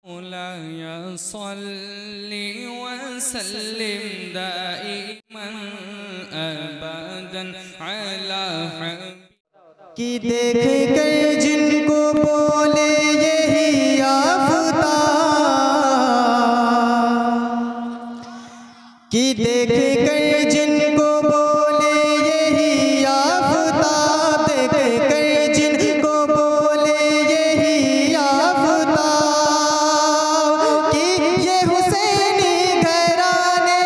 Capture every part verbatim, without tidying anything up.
मौलाया सल्ली व सल्लिम दाइमन अबदन अला कि देख कर जिनको बोले यही आफताब, कि देख कर जिनको बोले यही आफताब, देख कर जिनको बोले यही आफताब, कि ये हुसैनी घराने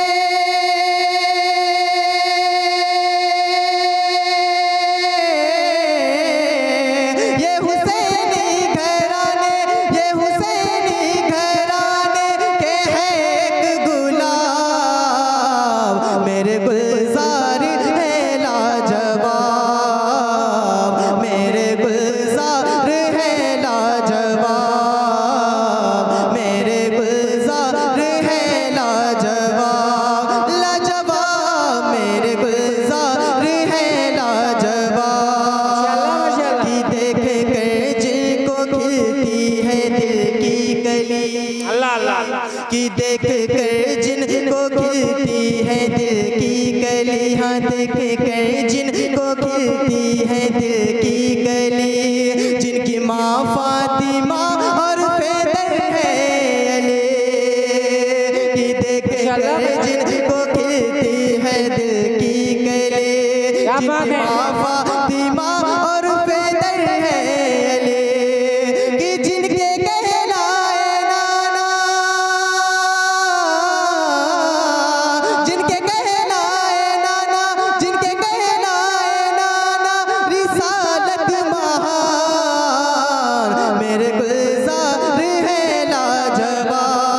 ये हुसैनी घराने ये हुसैनी घराने के हैं एक गुलाब, मेरे गुलजार है लाजवाब, मेरे गुलजार है लाजवाब, मेरे गुलजार है लाजवाब, लाजवाब मेरे गुलजार है लाजवाब, कि देख कर जिनको खिलती है दिल की कली, अल्लाह अल्लाह, कि देख कर जिनको खिलती है दिल की कली, हाँ देख कर जिनको खिलती है दिल की कली, जिनकी माँ फातिमा और पैदर है अली, कि देख कर जिनको खिलती है दिल की कली, जिनकी माँ फातिमा और पैदर है अली, कि जिनके कहलाए नाना, जिनके कहलाए नाना, जिनके कहलाए नाना रिसालत महान, मेरे गुलजार है लाजवाब,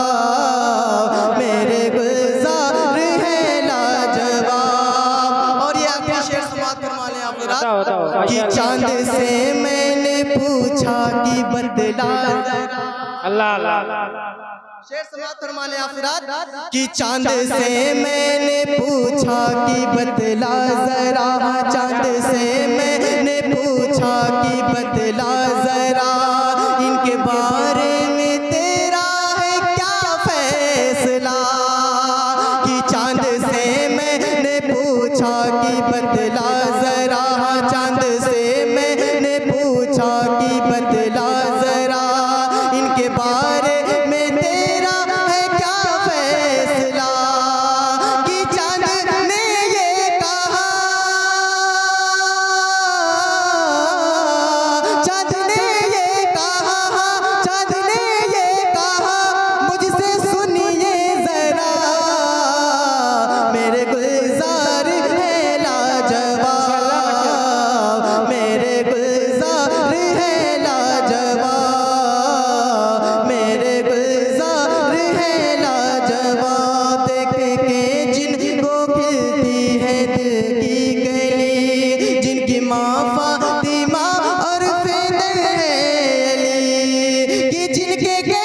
मेरे गुलजार है लाजवाब। और ये आखिरी शेर समाप्त फरमा लें आप बताओ, बताओ। कि चांद से मैंने पूछा कि बदला, अल्लाह अल्लाह, शेर समाप्त फरमा लें आप कि चांद से मैंने पूछा कि बदला जरा, चांद से मैंने पूछा कि बदला जरा, इनके बारे में तेरा है क्या फैसला, कि चांद से मैंने पूछा कि बदला जरा, चांद से मैंने पूछा कि बदला जरा, इनके बारे में तेरा है क्या फैसला, कि चांद ने ये कहा, चांद ने ये कहा, चांद ने ये कहा मुझसे सुनिए जरा, मेरे गुलजार है लाजवाब, मेरे गुलजार है लाजवाब, मेरे गुलजार है लाजवाब, देख के जिनको खिलती है दिल की गली, जिनकी माँ फातिमा और पैदर है अली, कि जिनके